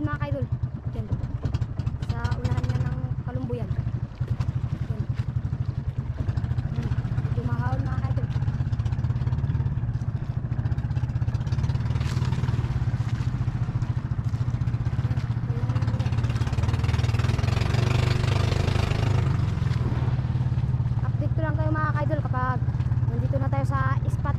mga kaidol. Yan. Sa unahan nga ng Kalumbuyan. Yan. Medyo mahal mga kaidol. Update ko lang kayo mga kaidol kapag nandito na tayo sa spot.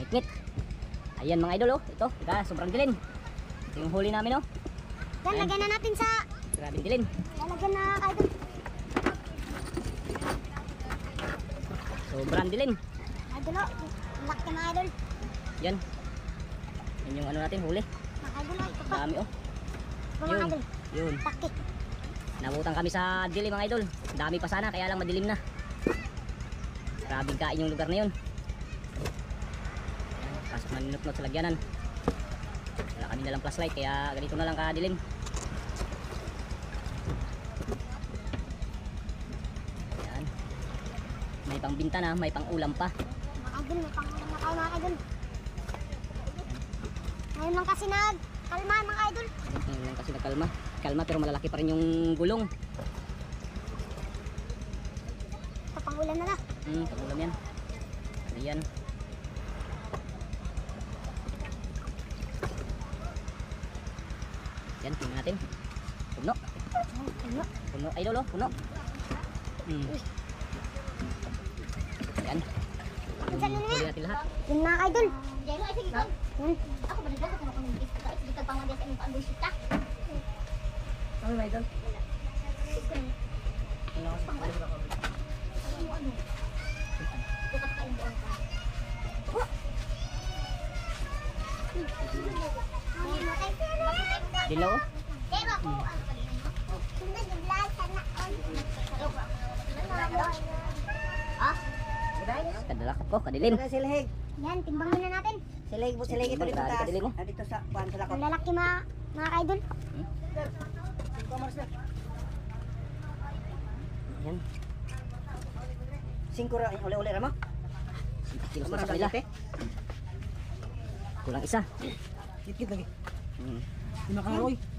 ngit-ngit. Ayan mga idol oh. Ito, teka, sobrang dilim. Ito yung huli namin oh. Yan, Ayan. lagyan na natin sa... Grabe dilim. Lalagyan na idol. Sobrang dilim. Idol o. Laki na idol. Yan. Yan yung ano natin huli. Mga idol o. Ito pa. Dami oh. Ito mga Yun. idol. Yun. Laki. Nabutang kami sa dilim mga idol. Dami pa sana kaya lang madilim na. Grabing kain yung lugar na yun. Ayan, pasok na ninot-not sa lagyanan. Wala kami nalang flashlight kaya ganito na lang kadilim. Ayan. May pang binta na, may pang ulam pa. Mga idol, may pangalan na tayo mga idol. Ngayon lang kasi nagkalma mga idol. Ngayon lang kasi nagkalma. Kalma pero malalaki pa rin yung gulong. Ito pangulan na na. Pang ulam yan. Ayan. Yan, tingnan natin. Puno. Ano? Puno, idol oh, puno. Yan. Minsan na Huli na. natin lahat. Yun mga idol. Jelo, ay sige, Don. Yun. Ako ba nagdala ko na kung nag-gift ka? Sige, pangwagyan sa imong pang-bisita. Ano ba idol? Ano mo, ano? Bukas ka yung buong ka. Dilaw oh. Pero ako, ano pa rin mo? Sundan yung vlog, sana on. Ah? Kadalak ko, kadilim. Silhig. Yan, timbangin na natin. Silhig mo, silhig ito dito Grabe, taas. kadilim mo. Dito sa kuhan sa lakot. Ang lalaki mga idol. Yan. 5 ra, uli-uli ra mo. Kilos na Kamara sa kanila. galite. Kulang isa. Kit-kit lagi. Hmm. Di makaroy.